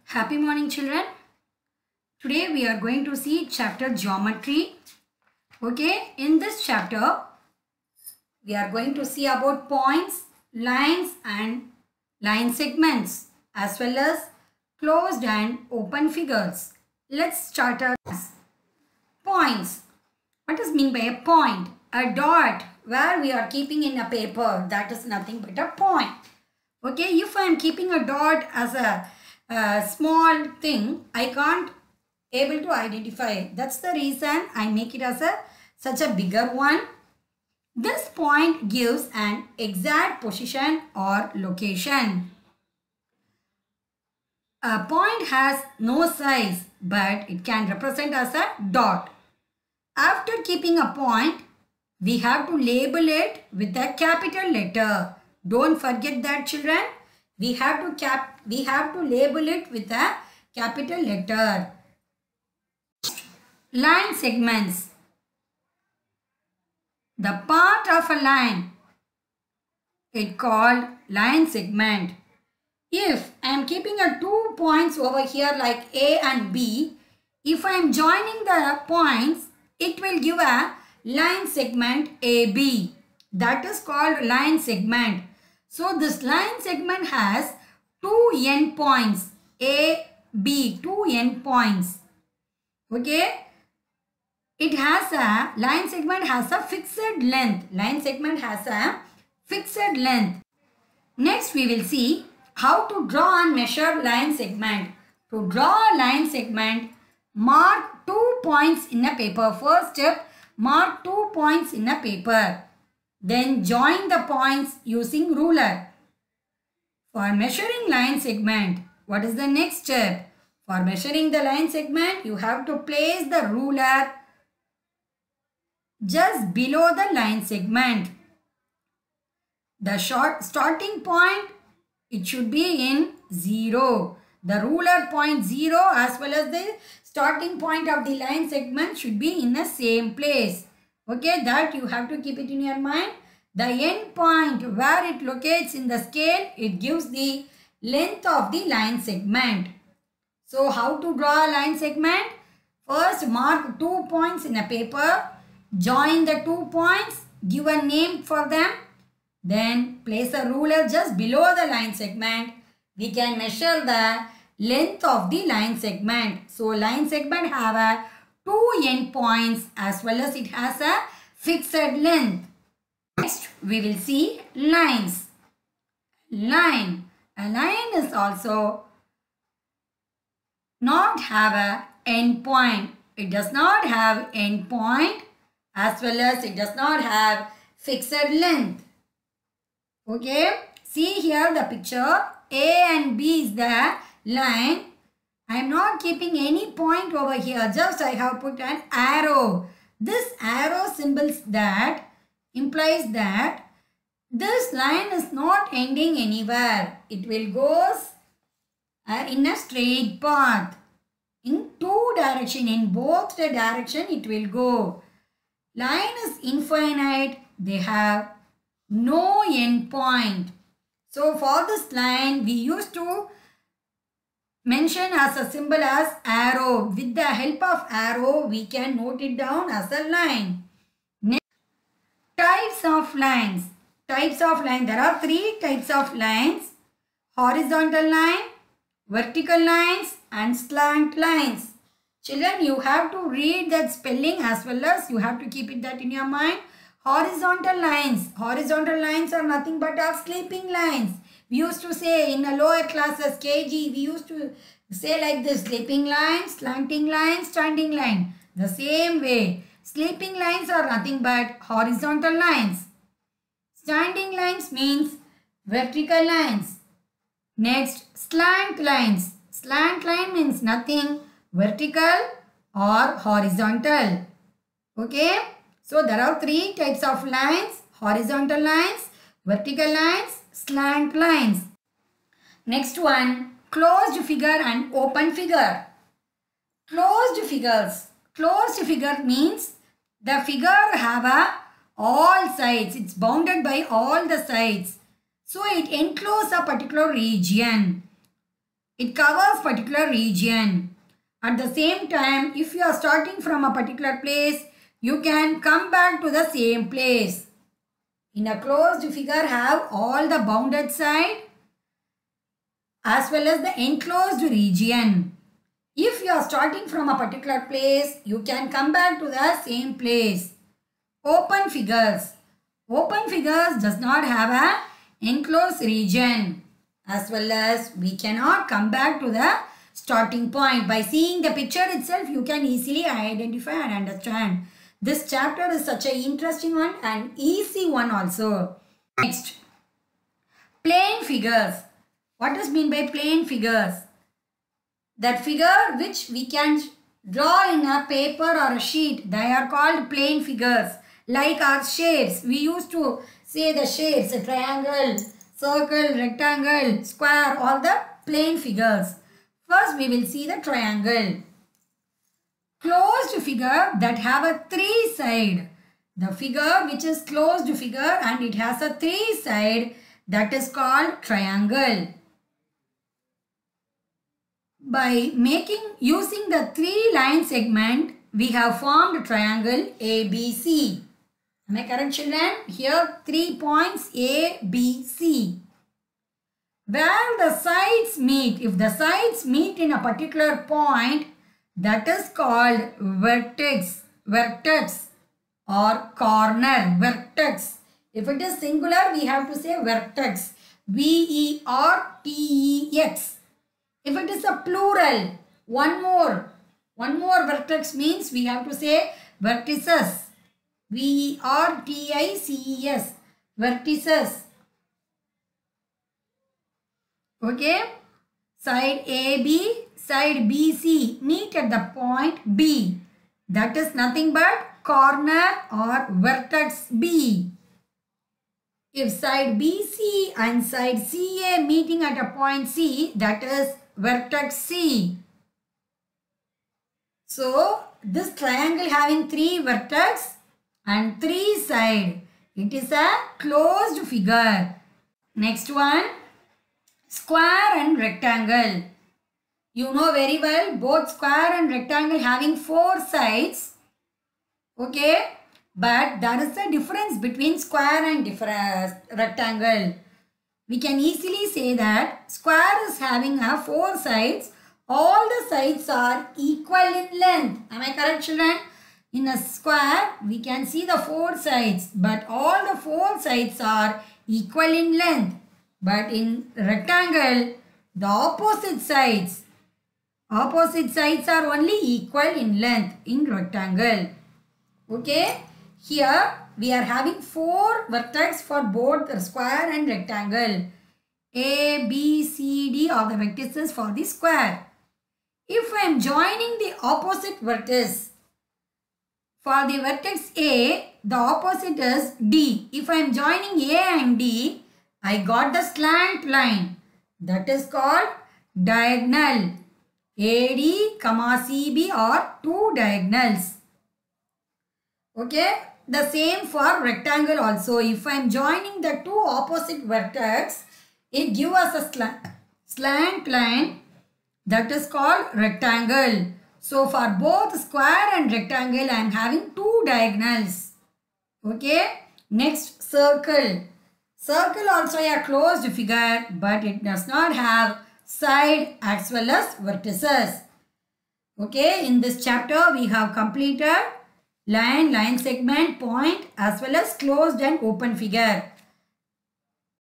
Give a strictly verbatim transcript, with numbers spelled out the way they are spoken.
Happy morning, children. Today we are going to see chapter geometry. Okay, in this chapter we are going to see about points, lines and line segments as well as closed and open figures. Let's start our points. What does mean by a point? A dot where we are keeping in a paper, that is nothing but a point. Okay, if I am keeping a dot as a, a small thing, I can't able to identify it. That's the reason I make it as a such a bigger one. This point gives an exact position or location. A point has no size, but it can represent as a dot. After keeping a point, we have to label it with a capital letter. Don't forget that, children. We have to cap we have to label it with a capital letter. Line segments. The part of a line is called line segment. If I am keeping a two points over here like A and B, if I am joining the points, it will give a line segment A B. That is called line segment. So this line segment has two end points A, B, two end points. Okay. It has a, line segment has a fixed length. Line segment has a fixed length. Next we will see how to draw and measure line segment. To draw a line segment, mark two points in a paper. First step, mark two points in a paper. Then join the points using ruler. For measuring line segment, what is the next step? For measuring the line segment, you have to place the ruler just below the line segment. The short starting point, it should be in zero. The ruler point zero as well as the starting point of the line segment should be in the same place. Okay, that you have to keep it in your mind. The end point where it locates in the scale, it gives the length of the line segment. So how to draw a line segment? First, mark two points in a paper. Join the two points, give a name for them, then place a ruler just below the line segment. We can measure the length of the line segment. So line segment have a two end points as well as it has a fixed length. Next we will see lines. Line. A line is also not have a end point. It does not have end point as well as it does not have fixed length. Okay. See here the picture. A and B is the line. I am not keeping any point over here. Just I have put an arrow. This arrow symbols that implies that this line is not ending anywhere. It will go uh, in a straight path. In two direction. In both the direction it will go. Line is infinite. They have no end point. So for this line we used to mention as a symbol as arrow. With the help of arrow we can note it down as a line. Next, types of lines. Types of line. There are three types of lines. Horizontal line, vertical lines and slant lines. Children, you have to read that spelling as well as you have to keep it that in your mind. Horizontal lines. Horizontal lines are nothing but our sleeping lines. We used to say in the lower classes, K G, we used to say like this, sleeping line, slanting line, standing line. The same way, sleeping lines are nothing but horizontal lines. Standing lines means vertical lines. Next, slant lines. Slant line means nothing vertical or horizontal. Okay. So there are three types of lines. Horizontal lines, vertical lines, slant lines. Next one, closed figure and open figure. Closed figures. Closed figure means the figure have a all sides. It's bounded by all the sides. So it encloses a particular region. It covers particular region. At the same time, if you are starting from a particular place, you can come back to the same place. In a closed figure have all the bounded side as well as the enclosed region. If you are starting from a particular place, you can come back to the same place. Open figures. Open figures does not have an enclosed region, as well as we cannot come back to the starting point. By seeing the picture itself, you can easily identify and understand. This chapter is such an interesting one and easy one also. Next, plane figures. What does mean by plane figures? That figure which we can draw in a paper or a sheet, they are called plane figures. Like our shapes, we used to say the shapes, a triangle, circle, rectangle, square, all the plane figures. First we will see the triangle. Closed figure that have a three side. The figure which is closed figure and it has a three side, that is called triangle. By making, using the three line segment, we have formed triangle A B C. Am I correct, children? Here three points A, B, C. Where the sides meet, if the sides meet in a particular point, that is called vertex, vertex or corner, vertex. If it is singular, we have to say vertex, V E R T E X. If it is a plural, one more, one more vertex means we have to say vertices. V E R T I C E S, vertices. Okay, side A B, side B C meet at the point B. That is nothing but corner or vertex B. If side B C and side C A meeting at a point C, that is vertex C. So, this triangle having three vertex and three side, it is a closed figure. Next one, square and rectangle. You know very well both square and rectangle having four sides. Okay, but there is a difference between square and different rectangle. We can easily say that square is having a four sides. All the sides are equal in length. Am I correct, children? In a square, we can see the four sides, but all the four sides are equal in length. But in rectangle, the opposite sides, opposite sides are only equal in length in rectangle. Okay, here we are having four vertex for both the square and rectangle. A, B, C, D are the vertices for the square. If I am joining the opposite vertex, for the vertex A, the opposite is D. If I am joining A and D, I got the slant line. That is called diagonal. A D, comma C B are two diagonals. Okay. The same for rectangle also. If I am joining the two opposite vertex, it gives us a slant, slant line. That is called rectangle. So for both square and rectangle, I am having two diagonals. Okay. Next, circle. Circle also a closed figure, but it does not have side as well as vertices. Okay. In this chapter, we have completed line, line segment, point as well as closed and open figure.